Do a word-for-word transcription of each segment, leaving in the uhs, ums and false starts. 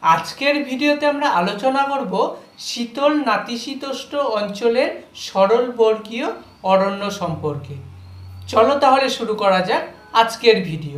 আজকের ভিডিওতে আমরা আলোচনা করব শীতল নাতিশীতোষ্ণ অঞ্চলের সরল বর্গীয় অরণ্য সম্পর্কে। চলো তাহলে শুরু করা যাক আজকের ভিডিও।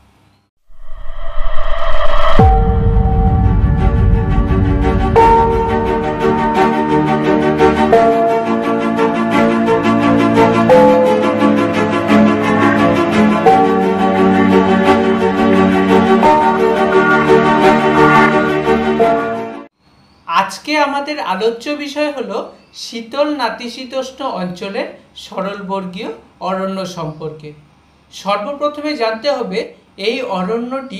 আজকে আমাদের আলোচ্য বিষয় হলো শীতল নাতিশীতোষ্ণ অঞ্চলের সরলবর্গীয় অরণ্য সম্পর্কে। সর্বপ্রথমে জানতে হবে এই অরণ্যটি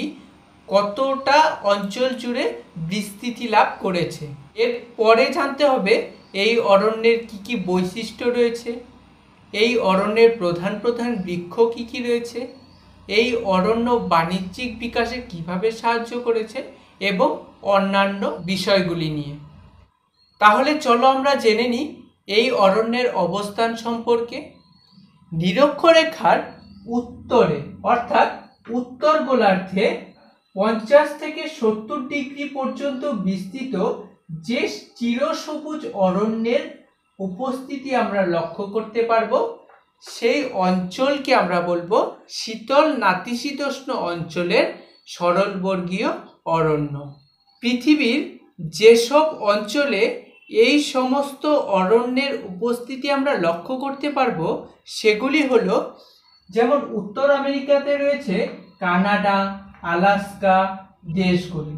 কতটা অঞ্চল জুড়ে বিস্তৃতি লাভ করেছে। এর পরে জানতে হবে এই অরণ্যের কি কি বৈশিষ্ট্য রয়েছে, এই অরণ্যের প্রধান প্রধান বৃক্ষ কি কি রয়েছে, এই অরণ্য বাণিজ্যিক বিকাশে কিভাবে সাহায্য করেছে এবং অন্যান্য বিষয়গুলি নিয়ে। তাহলে চলো আমরা জেনে নিই এই অরণ্যের অবস্থান সম্পর্কে। নিরক্ষরেখার উত্তরে অর্থাৎ উত্তর গোলার্ধে পঞ্চাশ থেকে সত্তর ডিগ্রি পর্যন্ত বিস্তৃত যে চিরসবুজ অরণ্যের উপস্থিতি আমরা লক্ষ্য করতে পারবো, সেই অঞ্চলকে আমরা বলবো শীতল নাতিশীতোষ্ণ অঞ্চলের সরলবর্গীয় অরণ্য। পৃথিবীর যেসব অঞ্চলে এই সমস্ত অরণ্যের উপস্থিতি আমরা লক্ষ্য করতে পারবো সেগুলি হলো, যেমন উত্তর আমেরিকাতে রয়েছে কানাডা, আলাস্কা দেশগুলি।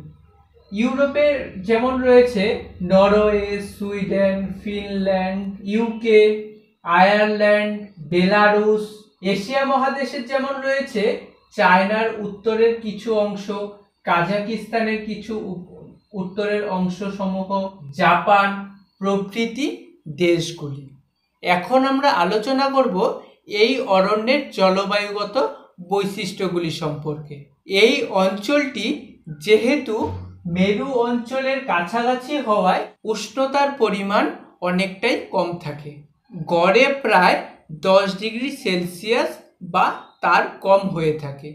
ইউরোপে যেমন রয়েছে Norway, Sweden, Finland, UK, Ireland, Belarus. Asia মহাদেশের যেমন রয়েছে চায়নার উত্তরের কিছু অংশ, কাজাকিস্তানের কিছু উত্তরের অংশসমূহ, জাপান প্রভৃতি দেশগুলি। এখন আমরা আলোচনা করব এই অরণ্যের জলবায়ুগত বৈশিষ্ট্যগুলি সম্পর্কে। এই অঞ্চলটি যেহেতু মেরু অঞ্চলের কাছাকাছি হওয়ায় উষ্ণতার পরিমাণ অনেকটাই কম থাকে, গড়ে প্রায় দশ ডিগ্রি সেলসিয়াস বা তার কম হয়ে থাকে,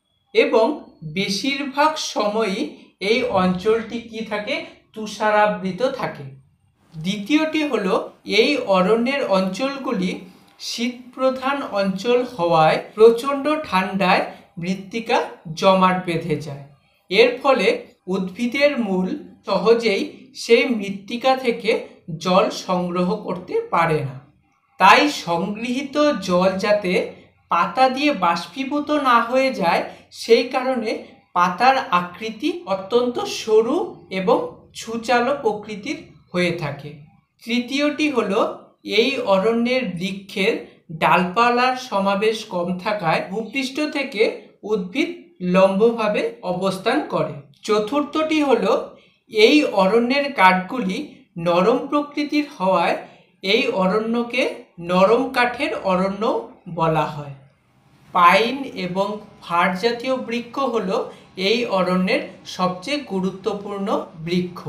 এবং বেশিরভাগ সময়ই এই অঞ্চলটি কি থাকে, তুষারাবৃত থাকে। দ্বিতীয়টি হলো এই অরণ্যের অঞ্চলগুলি শীতপ্রধান অঞ্চল হওয়ায় প্রচণ্ড ঠান্ডায় মৃত্তিকা জমাট বেঁধে যায়। এর ফলে উদ্ভিদের মূল সহজেই সেই মৃত্তিকা থেকে জল সংগ্রহ করতে পারে না। তাই সংগৃহীত জল যাতে পাতা দিয়ে বাষ্পীভূত না হয়ে যায়, সেই কারণে পাতার আকৃতি অত্যন্ত সরু এবং ছুচালো প্রকৃতির হয়ে থাকে। তৃতীয়টি হলো এই অরণ্যের বৃক্ষের ডালপালার সমাবেশ কম থাকায় ভূপৃষ্ঠ থেকে উদ্ভিদ লম্বভাবে অবস্থান করে। চতুর্থটি হলো এই অরণ্যের কাঠগুলি নরম প্রকৃতির হওয়ায় এই অরণ্যকে নরম কাঠের অরণ্য বলা হয়। পাইন এবং ফার জাতীয় বৃক্ষ হলো এই অরণ্যের সবচেয়ে গুরুত্বপূর্ণ বৃক্ষ।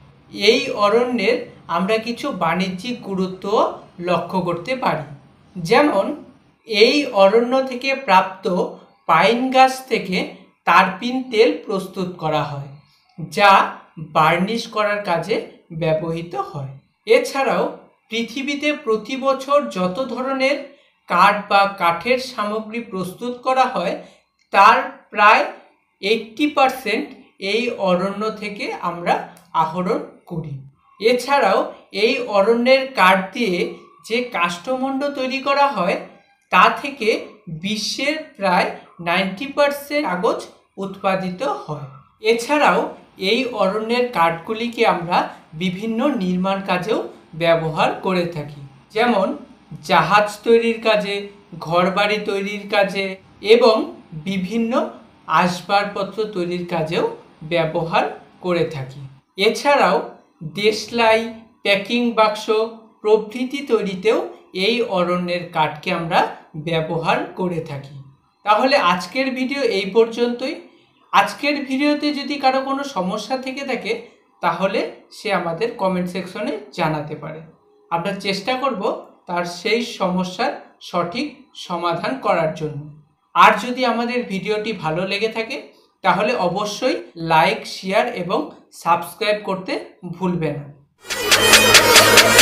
এই অরণ্যের আমরা কিছু বাণিজ্যিক গুরুত্ব লক্ষ্য করতে পারি, যেমন এই অরণ্য থেকে প্রাপ্ত পাইন গাছ থেকে তারপিন তেল প্রস্তুত করা হয়, যা বার্নিশ করার কাজে ব্যবহৃত হয়। এছাড়াও পৃথিবীতে প্রতি বছর যত ধরনের কাঠ বা কাঠের সামগ্রী প্রস্তুত করা হয় তার প্রায় এইট্টি পারসেন্ট এই অরণ্য থেকে আমরা আহরণ করি। এছাড়াও এই অরণ্যের কাঠ দিয়ে যে কাষ্ঠমণ্ড তৈরি করা হয় তা থেকে বিশ্বের প্রায় নাইনটি পারসেন্ট কাগজ উৎপাদিত হয়। এছাড়াও এই অরণ্যের কাঠগুলিকে আমরা বিভিন্ন নির্মাণ কাজেও ব্যবহার করে থাকি, যেমন জাহাজ তৈরির কাজে, ঘরবাড়ি তৈরির কাজে এবং বিভিন্ন আসবাবপত্র তৈরির কাজেও ব্যবহার করে থাকি। এছাড়াও দেশলাই, প্যাকিং বাক্স প্রভৃতি তৈরিতেও এই অরণ্যের কাঠকে আমরা ব্যবহার করে থাকি। তাহলে আজকের ভিডিও এই পর্যন্তই। আজকের ভিডিওতে যদি কারো কোনো সমস্যা থেকে থাকে তাহলে সে আমাদের কমেন্ট সেকশনে জানাতে পারে। আমরা চেষ্টা করব তার সেই সমস্যার সঠিক সমাধান করার জন্য। আর যদি আমাদের ভিডিওটি ভালো লেগে থাকে তাহলে অবশ্যই লাইক, শেয়ার এবং সাবস্ক্রাইব করতে ভুলবে না।